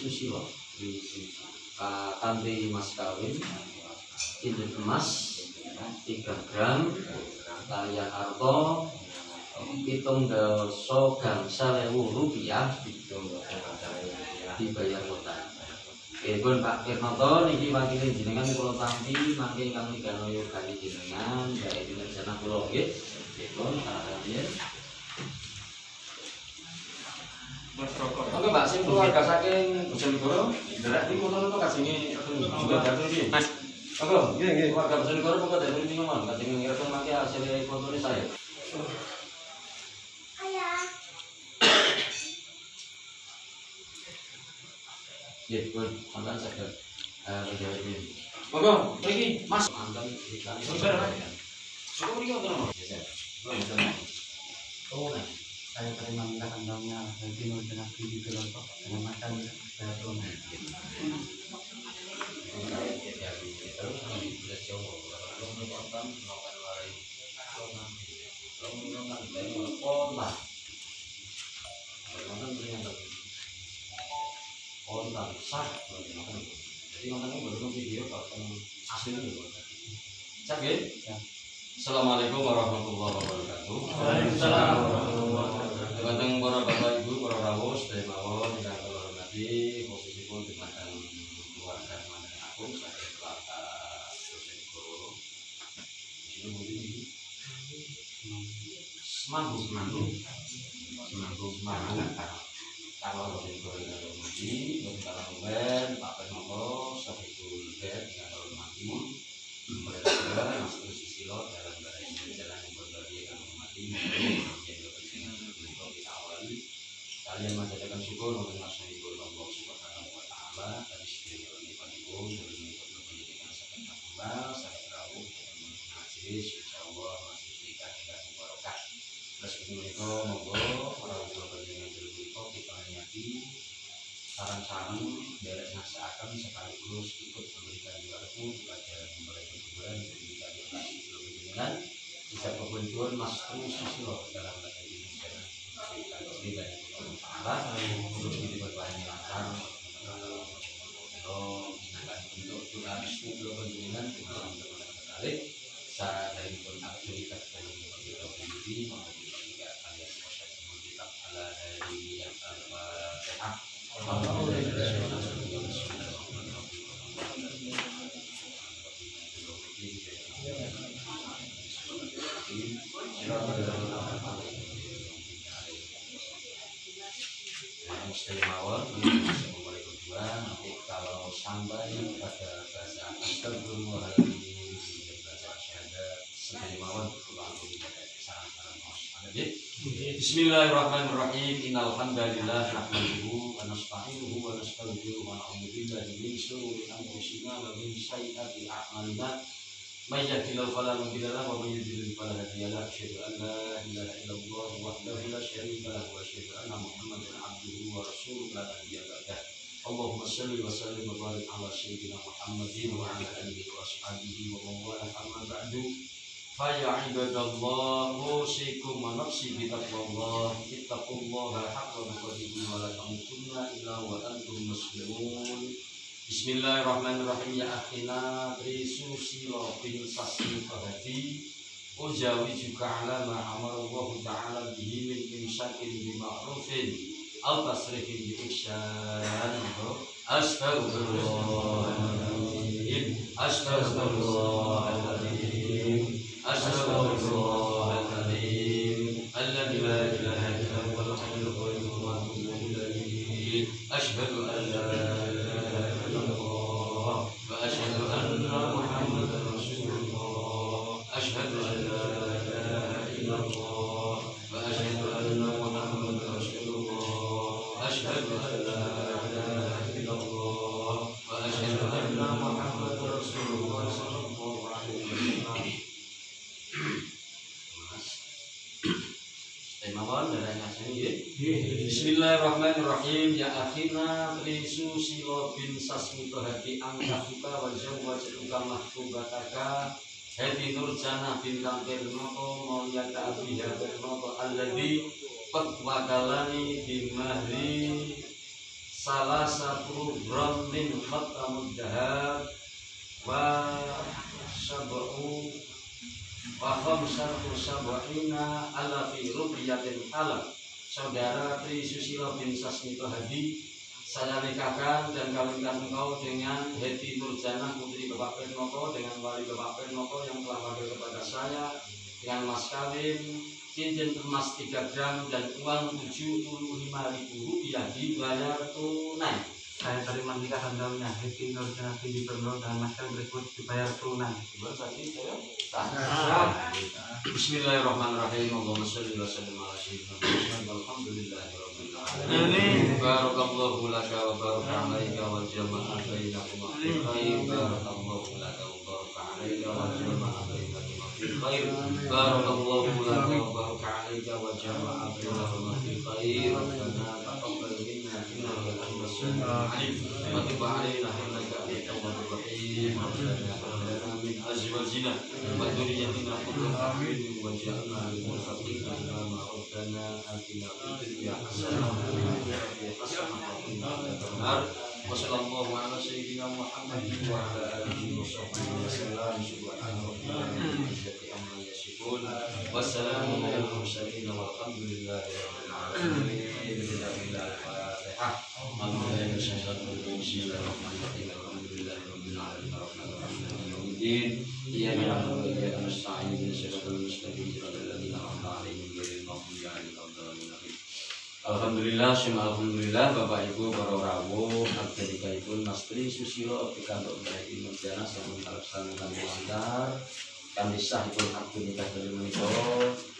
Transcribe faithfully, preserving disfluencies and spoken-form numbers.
Susilo kanthi mas kawin cincin emas tiga gram kaliyan arto pitung dasa gangsal ewu rupiah dibayar kota. Oke pun Pak Kirnoto niki wakile jenengan kula tampi mangke ingkang migano yogani jenengan gawe dinajana kula nggih. Nggih pun kaliyan Mas Rokok. Oke Mbak, sing keluarga saking Bojonegoro, ndelok iki foto-foto kasine juga datu iki. Mas. Oke, nggih nggih. Keluarga Bojonegoro kok datu iki ngomong, kadang ngirim mangke hasil fotone saya. Ayah. Nggih, pun sampean saged eh menjawab iki. Oke, iki Mas mantan iklan. Sabar, Mas. Syukur iki ngono. Oh, nah. Saya terima minta kandangnya nanti mau dengan video kelompok dengan makan saya tuh nanti. Saya jadi itu kami sudah coba kalau mau nonton nonton lari kalau nanti kalau mau nonton saya mau kontak nonton punya lagi kontak sah nonton jadi nontonnya baru video kalau aslinya baru cak ya. Assalamualaikum warahmatullahi wabarakatuh. Waalaikumsalam warahmatullahi wabarakatuh. Datang para bapak ibu, para rawuh, sedaya mawon ingkang kula hormati, posisipun dumateng keluarga dumateng aku sebagai keluarga Bojonegoro. Sini mungkin iki. Semanggu semanggu. Semanggu semanggu. Kalau Bojonegoro ingkang kula hormati, boten kalah ben Pak Kirnoto Sabibul Khair ingkang kula hormati. Mereka Mas Susilo dalam jalan yang berbagi yang mati menjadi kepentingan kita awali kalian menjadikan syukur untuk nasibul Allah Subhanahu wa taala dari segala nikmat-Ibu dan nikmat pendidikan sampai kembali sampai rawuh dan majelis insyaallah masih sedikit tidak barokah. Terus menika monggo para ulama pendidikan menika kita nyati saran-saran derek nasehaken sekaligus ikut memberikan ilmu kepada mereka kuburan diberikan edukasi ilmu dengan bisa kebentuan Mas Susilo dalam bahasa Indonesia kita lebih banyak Allah untuk diberkahi lancar kalau kita bentuk doa restu kebentuan dalam terkait secara dari pun aktivitas dari kita sendiri maupun juga kalian proses kita ala dari yang sehat. Nanti kalau sampai pada bahasa astagfirullahaladzim bahasa syahadat sedaya mawon langsung saran-saran Bismillahirrahmanirrahim. Innal hamdalillah nahmaduhu wa nasta'inuhu wa nastaghfiruhu wa na'udzu billahi min shururi anfusina wa min sayyiati a'malina. May yahdihillahu fala mudilla lahu wa may yudlil fala hadiya lahu. Asyhadu an la ilaha illallah wahdahu la syarika lahu wa asyhadu anna Muhammadan abduhu wa rasuluhu la nabiyya ba'dahu. Allahumma shalli wa sallim wa barik ala sayyidina Muhammadin wa ala alihi wa ashabihi wa man wala amma ba'du. Fa ya ibadallah usikum wa nafsi bi taqwallah ittaqullaha haqqa tuqatih wa la tamutunna illa wa antum muslimun. Bismillahirrahmanirrahim. Ya akhina Trisusilo bin Sasmi Fahadi ujawi juga ala ma amara Allah ta'ala bihi min imsakin bima'rufin al tasrifin bi ihsan. Astaghfirullahaladzim Astaghfirullahaladzim Astaghfirullahaladzim alladzi la ilaha illa huwal hayyul qayyum wa atubu ilaihi. Asyhadu an la أشهد أن محمدا رسول الله أشهد أن لا إله إلا الله وأشهد أن محمدا رسول الله أشهد أن لا إله إلا الله وأشهد أن محمدا رسول الله صلى الله عليه وسلم. Bismillahirrahmanirrahim. Ya akhina Trisusilo bin Sasmi Tohati angkatuka wa zawwajuka mahbubataka Hadi Nurjana bintang Kirnoto Mauliyata Abiha Kirnoto alladhi qad wakalani bimahri salah satu gram min khatamud dahab wa sab'u wa khamsatu sab'ina ala fi rubiyatin ala. Saudara Tri Susilo bin Sasmito Hadi, saya nikahkan dan kawinkan engkau dengan Heti Nurjana putri Bapak Pirnoko dengan wali Bapak Pirnoko yang telah hadir kepada saya dengan mas kawin, cincin emas tiga gram dan uang tujuh puluh lima ribu rupiah dibayar tunai. Saya terima nikah tanggalnya Heti Nurjana binti Pirnoko dengan mas kawin berikut dibayar tunai. Bismillahirrahmanirrahim. Allahumma shalli wa sallim ala sayyidina Muhammad. Alhamdulillahirabbil alamin. Barakallahu laka wa baraka alayka wa jama'a bainakuma fi khair. Barakallahu laka wa baraka alayka wa jama'a bainakuma fi khair. Barakallahu laka wa baraka alayka wa jama'a bainakuma fi khair. Rabbana taqabbal minna innaka antas samiul alim wa tub alaina innaka antat tawwabur rahim. Rabbana hab lana min azwajina wa dhurriyyatina qurrata a'yun waj'alna lil muttaqina imama. Rabbana atina fid dunya hasanah wa fil akhirati hasanah wa qina adzabannar. Wa sallallahu ala sayyidina Muhammadin wa ala alihi wa sahbihi wa sallam. Subhana rabbika rabbil izzati amma yasifun wa salamun alal mursalin walhamdulillahi rabbil alamin. Bismillahirrahmanirrahim. Bismillahirrahmanirrahim. Alhamdulillahi rabbil alamin. Arrahmanir rahim. Maliki yaumiddin. Iyyaka na'budu wa iyyaka nasta'in. Ihdinas siratal mustaqim. Siratal ladzina an'amta 'alaihim ghairil maghdubi 'alaihim waladdallin. Alhamdulillah, semua alhamdulillah, Bapak Ibu para rawuh, abdikaipun Mas Tri Susilo pikantuk Heti Nurjana sampun kaleksanan lancar. Kanthi sahipun akad nikah dari menika